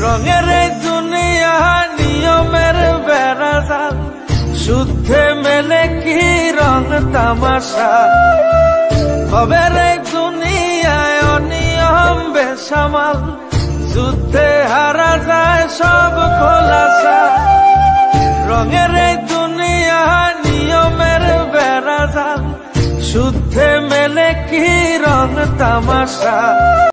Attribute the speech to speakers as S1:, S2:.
S1: রঙের এই দুনিয়া নিয়মের বেড়াজাল, শুদ্ধে মেলে কি রং তামাশা। খবের এই দুনিয়ায় অনিয়ম বেসামাল, যুদ্ধে হারা যায় সব খোলাসা। রঙের এই দুনিয়া নিয়মের বেড়াজাল, শুদ্ধে মেলে কি রং তামাশা।